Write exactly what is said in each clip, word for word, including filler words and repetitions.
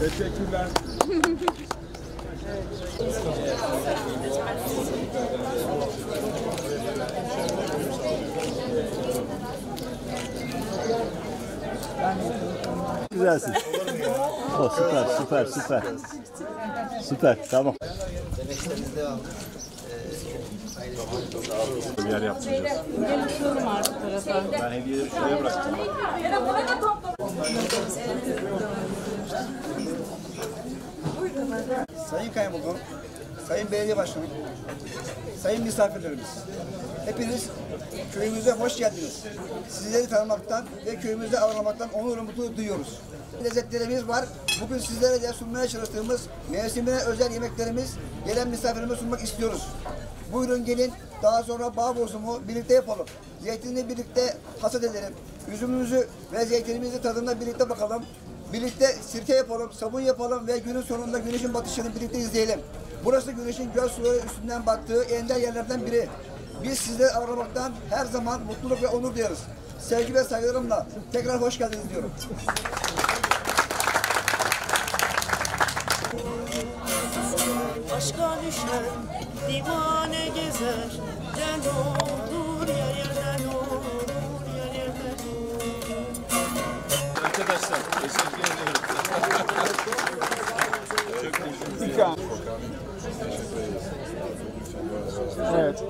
Teşekkürler. Güzelsin. Oh, süper, süper, süper. Süper, tamam. Bir yer yapmayacağız. Ben hediyeleri şuraya bıraktım. Sayın Kaymakam, Sayın Belediye Başkanım, sayın misafirlerimiz, hepiniz köyümüze hoş geldiniz. Sizleri tanımaktan ve köyümüzde ağırlamaktan onur ve mutluluk duyuyoruz. Lezzetlerimiz var. Bugün sizlere de sunmaya çalıştığımız mevsimine özel yemeklerimiz gelen misafirlerimize sunmak istiyoruz. Buyurun gelin, daha sonra bağ bozumu birlikte yapalım. Zeytinini birlikte hasat edelim. Üzümümüzü ve zeytinimizi tadına birlikte bakalım. Birlikte sirke yapalım, sabun yapalım ve günün sonunda güneşin batışını birlikte izleyelim. Burası güneşin göz suları üstünden battığı ender yerlerden biri. Biz sizleri aramaktan her zaman mutluluk ve onur duyarız. Sevgi ve saygılarımla tekrar hoş geldiniz diyorum. Aşka düşen divane gezer, den olur ya yerden olur ya yerden olur. Arkadaşlar teşekkür ederim. Evet.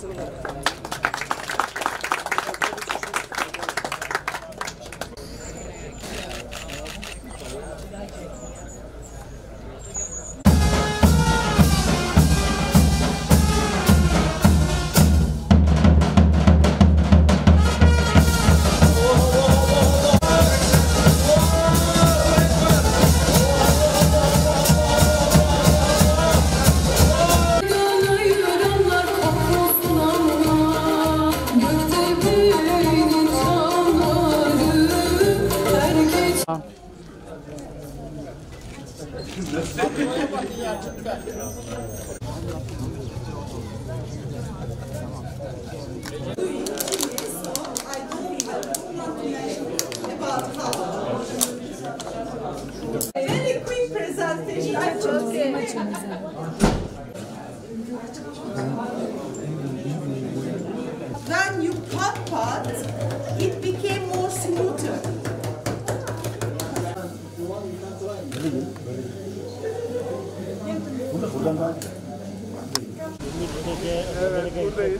Very quick presentation. I'm okay. When you cut pot, it became more smoother. Evet, buradayız.